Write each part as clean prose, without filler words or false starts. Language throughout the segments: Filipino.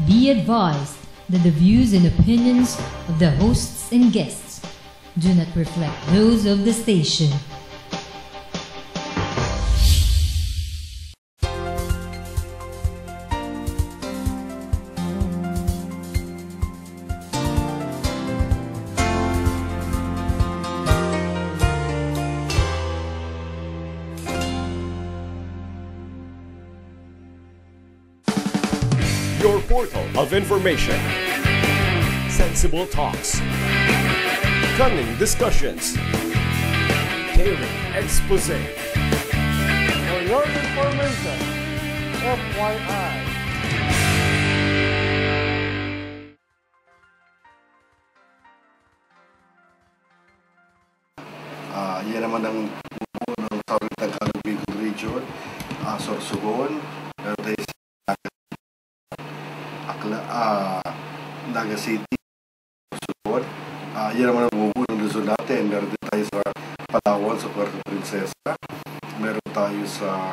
Be advised that the views and opinions of the hosts and guests do not reflect those of the station. Your portal of information. Sensible talks. Cunning discussions. Tailored expose. For your information, FYI. Yan naman ang buo ng Southern Tagalog Bicol Region, Sorsogon, meron tayo sa Naga City, Sorsogon. Yan naman ang buo ng Luzon natin. Meron din tayo sa Palawan, sa Puerto Princesa, meron tayo sa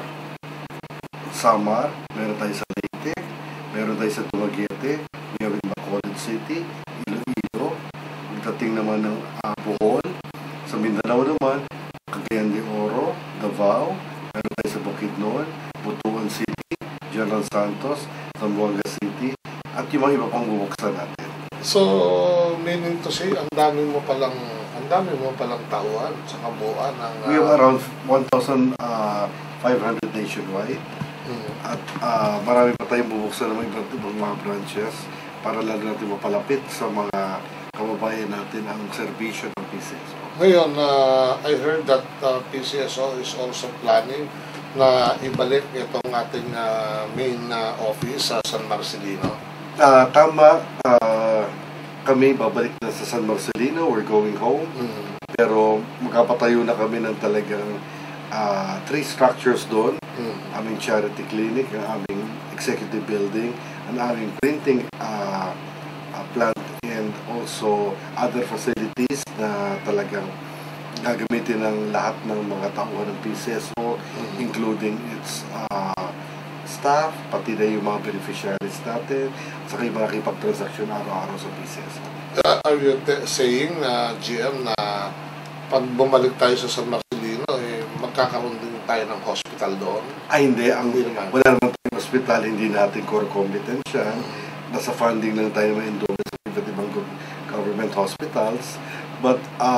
Samar, meron tayo sa Leyte, meron tayo sa Dumaguete, we have in Bacolod City, Iloilo, dating naman ng Bohol, sa Mindanao naman, Cagayan de Oro, Davao, meron tayo sa Bukidnon, Butuan City, General Santos, Zamboanga City, at yung mga iba pang bubuksan natin. So, meaning to say, ang dami mo palang tauhan sa kabuuan ng... We have around 1,500 nationwide. At marami pa tayong bubuksan ng iba't ibang mga branches para lalo natin mapalapit sa mga kababayan natin ang serbisyo ng PCSO. Ngayon, I heard that PCSO is also planning na ibalik itong ating main office sa San Marcelino. Tama, kami babalik na sa San Marcelino, we're going home. Pero magkapatayo na kami ng talagang 3 structures doon. Aming charity clinic, ang aming executive building, ang aming printing plant, and also other facilities na talagang gagamitin ng lahat ng mga tauhan ng PCSO, including its staff, pati na yung mga beneficiaries natin, saka yung mga kipag-transaction araw-araw sa PCSO. Are you saying na GM na pag bumalik tayo sa San Marcelino, magkakaroon din tayo ng hospital doon? Ay, hindi. Wala naman tayong hospital, hindi natin core competence yan. Nasa funding lang tayo ma-endorse sa iba't ibang government hospitals. But,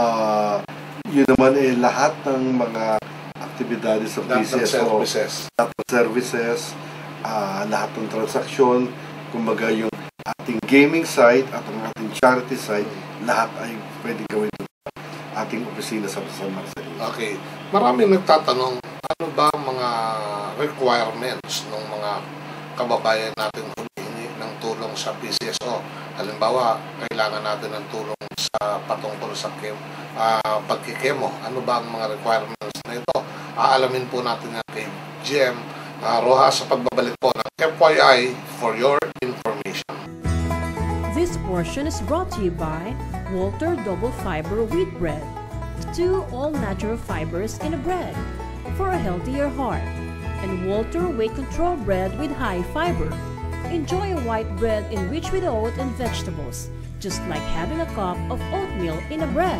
yun naman lahat ng mga aktibidades sa PCSO, lahat ng services, lahat ng transaksyon, kumbaga yung ating gaming site at ang ating charity site, lahat ay pwede gawin ating opisina sa San Marcelino. Okay. Maraming nagtatanong, ano ba ang mga requirements ng mga kababayan natin humingi ng tulong sa PCSO? Halimbawa, kailangan natin ng tulong sa patungkol sa pagkikemo. Ano ba ang mga requirements na ito? Aalamin po natin yan kay GM Roxas sa pagbabalik po ng FYI for your information. This portion is brought to you by Walter Double Fiber Wheat Bread. 2 all-natural fibers in a bread for a healthier heart. And Walter Weight Control Bread with high fiber. Enjoy a white bread enriched with oat and vegetables, just like having a cup of oatmeal in a bread.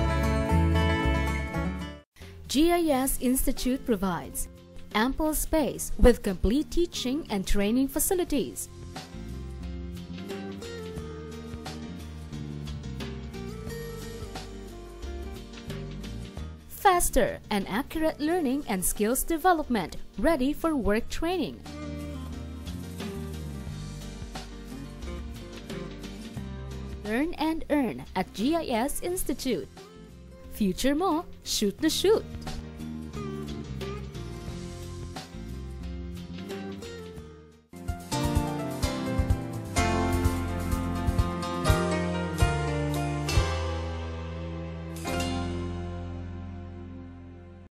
GIS Institute provides ample space with complete teaching and training facilities. Faster and accurate learning and skills development, ready for work training. Learn and earn at GIS Institute. Future mo, shoot na shoot!